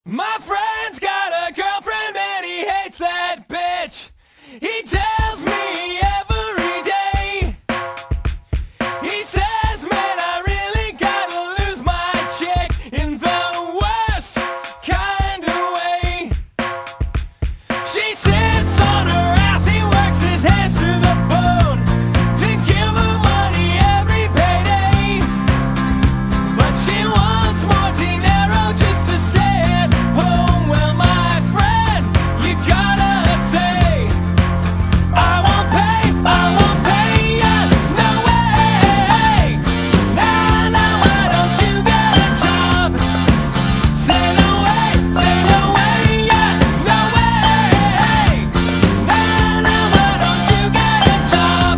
My friend's got a girlfriend and he hates that bitch. He tells me every day. He says, man, I really gotta lose my chick in the worst kind of way. She sits on her ass, he works his hands to the bone to give her money every payday. But she wants more dinero just to stay at home. Well, my friend, you gotta say, I won't pay ya, no way. Nah, nah, why don't you get a job? Say no way, yeah, no way. Nah, nah, why don't you get a job?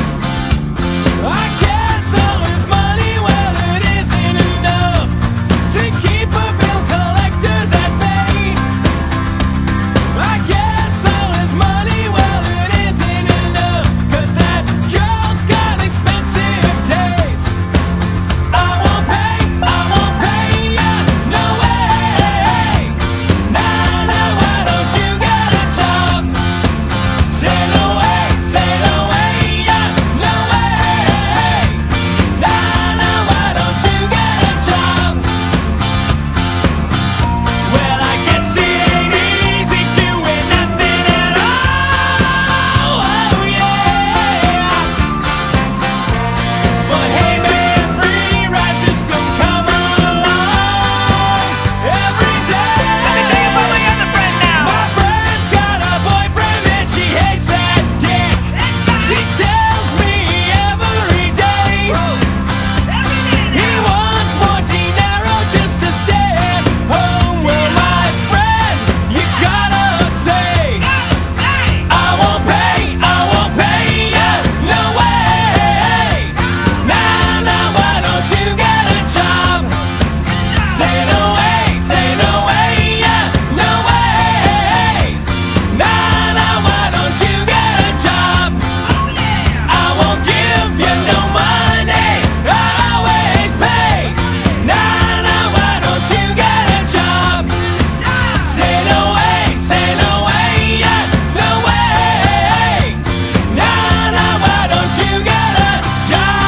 I guess all his money, well, it isn't enough to keep a bill collectors at bay. I guess all his money, well, it isn't enough, 'cause that girl's got expensive taste. I won't pay ya, no way. Nah, nah, why don't you get a job? Say no way, yeah, no way. Nah, nah, why don't you get a job? Well, I guess it ain't easy doing nothing at all. Oh yeah. But hey man, free rides just don't come along every day. Let me tell you about my other friend now. My friend's got a boyfriend and she hates that dick. She tells me every day. He wants more dinero just to stay at home. Well, my friend, you gotta say, I won't pay ya, no way. Nah, nah, why don't you get a job? Say no way, yeah, no way. Nah, nah, why don't you get a job? I won't give you no money, I always pay. Nah, nah, why don't you get a job? Say no way, yeah, no way. Nah, nah, why don't you get a job?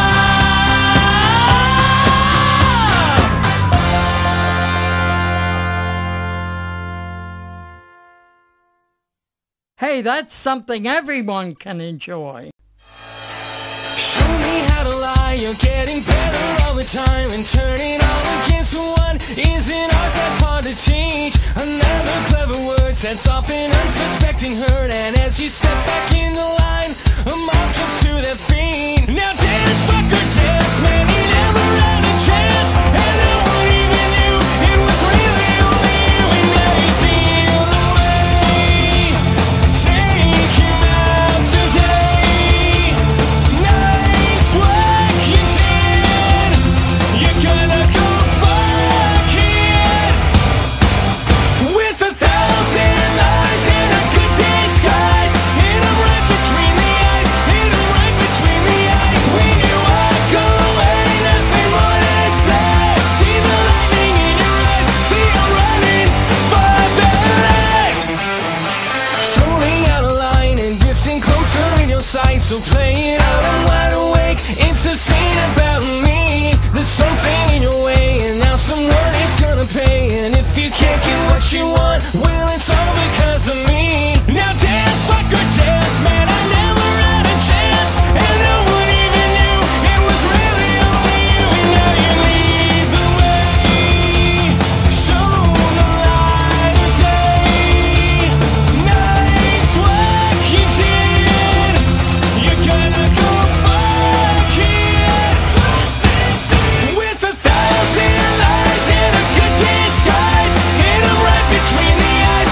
Hey, that's something everyone can enjoy. Show me how to lie, you're getting better all the time. And turning all against one is an art that's hard to teach. Another clever word sets off an unsuspecting hurt. And as you step back in the line, a mob jumps to their feet. Now dance, fucker, dance, man, he never had a chance. And no one even knew it was really only you. And now you steal away. Take him out today. Nice work you did. You're gonna go fuck it. With 1,000 lies in a good disguise. Hit 'em right between the eyes. Hit 'em right between the eyes. When you walk away, nothing more to say. See the lightning in your eyes. See 'em running for their lives. Slowly out of line and drifting closer in your sight. So play it out, I'm wide awake. It's a scene about me. There's something in your way, and now someone is gonna pay. And if you can't get what you want, well, it's all because of me. Now dance, fucker, dance, man, I never had a chance. And no one even knew it was really only you. And now you lead the way. Show the light of day. Nice work you did. You're gonna go fuck it. With 1,000 lies in a good disguise. Hit 'em right between the eyes.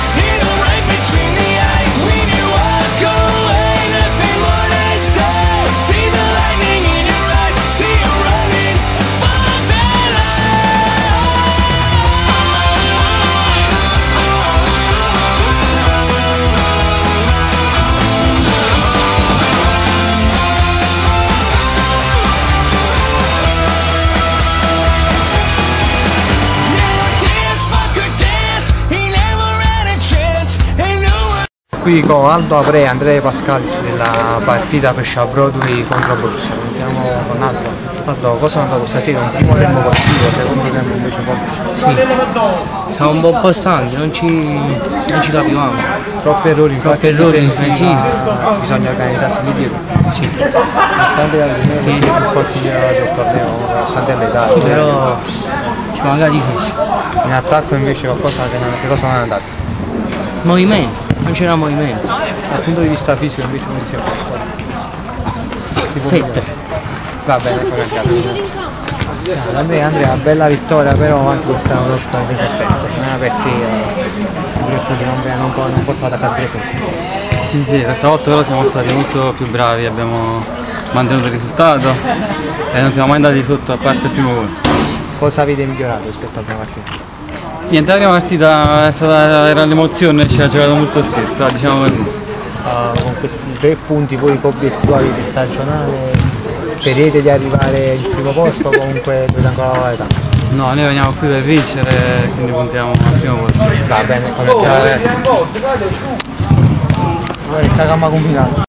qui con Aldo Apre e Andrea Pascalis della partita Pescia Broadway contro Borussia. Iniziamo con Aldo. Aldo, cosa hanno questa sera? Un primo tempo positivo, secondo tempo invece un po'. Sì, siamo un po' stanchi, non ci capivamo. Troppi errori, Troppi errori difensivi. Bisogna organizzarsi lì dietro. Sì. Nonostante la più forti del torneo, nonostante l'età. Sì, però ci manca la difesa. In attacco invece qualcosa che cosa non è andato? Movimento, non c'era movimento. Dal punto di vista fisico invece come si è posto? 7. Va bene, ecco Andrea, bella vittoria, però anche questa è una lotta di resistenza, perché non portata a cadere Sì, questa volta però siamo stati molto più bravi, abbiamo mantenuto il risultato e non siamo mai andati sotto a parte il primo gol. Cosa avete migliorato rispetto alla prima partita? Niente, la prima partita era l'emozione e ci ha giocato molto scherzo, diciamo così. Con questi 3 punti poi obiettivi di stagionale, vedete di arrivare al primo posto o comunque dovete ancora lavorare tanto? No, noi veniamo qui per vincere, quindi puntiamo al primo posto. Va bene, come già ragazzi. Guarda, sta gamma combinata.